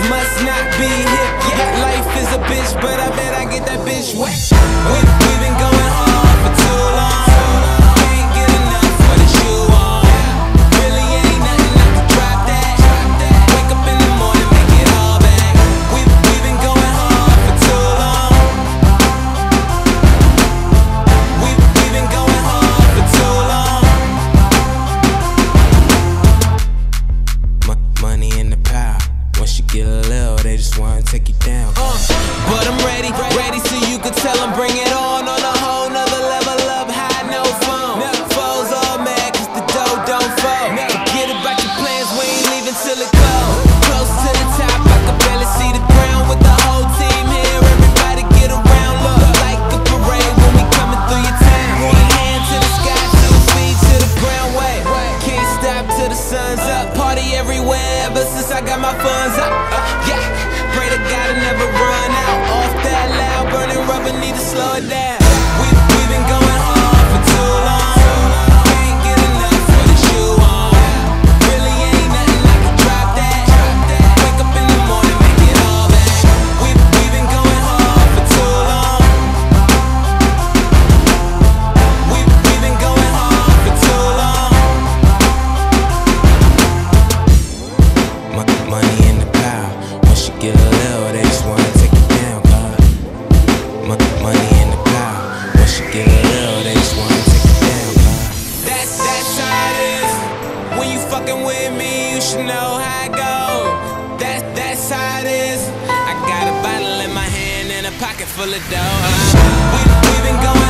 must not be hip. Yeah, life is a bitch, but I bet I get that bitch wet. We've been going hard for too long. Can't get enough for the shoe on. Really ain't nothing I can drop that. Wake up in the morning, make it all back. We've been going hard for too long. We've been going hard for too long. Money in the power. Once you get a little, they just wanna take you down. But I'm ready so you can tell them bring it on a whole nother level up high, no phone. Foes all mad cause the dough don't fold. Forget about your plans, we ain't leaving till it goes. Close to the top, I can barely see the ground with the whole team here. Everybody get around, look like a parade when we coming through your town. One hand to the sky, 2 feet to the ground, wait. Can't stop till the sun's up. Party everywhere ever since I got my funds up. Yeah, pray to God I never run out. Off that loud, burning rubber, need to slow it down. We've been going hard for too long. Can't get enough for the shoe on. Really ain't nothing I can drop that. Wake up in the morning, make it all back. We've been going hard for too long. We've been going hard for too long. Money in the power. Once you get a little, they just wanna take you down, God. Money in the power. Once you get a little, they just wanna take you down, God. That's how it is. When you fucking with me, you should know how it goes. That's how it is. I got a bottle in my hand and a pocket full of dough. We've been going